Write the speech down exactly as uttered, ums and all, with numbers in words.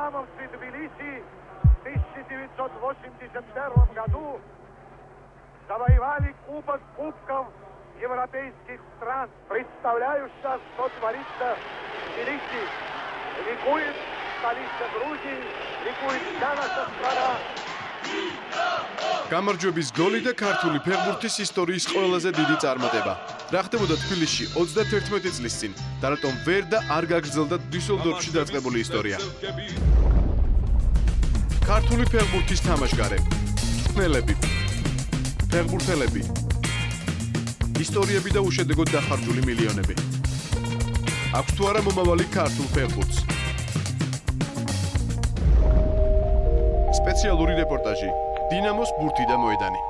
«Динамо» в Тбилиси в тысяча девятьсот восемьдесят первом году завоевали Кубок Кубков европейских стран. Представляю сейчас, что творится в Тбилиси. Ликует столица Грузии, ликует вся наша страна. გამარჯვების გოლი და ქართული ფეხბურთის ისტორიის ყველაზე დიდი წარმატება. რა ხდებოდა თბილისში ოცდათერთმეტი წლის წინ და რატომ ვერ და არ გაგრძელდა დუსელდორფში დაწყებული ისტორია. ქართული ფეხბურთის თამაშგარე, ხმელები, ფეხბურთელები, ისტორიები და უშედეგოდ დახარჯული მილიონები. აქვს თუ არა მომავალი ქართულ ფეხბურთს? სპეციალური რეპორტაჟი დინამოს ბურთი და მოედანი.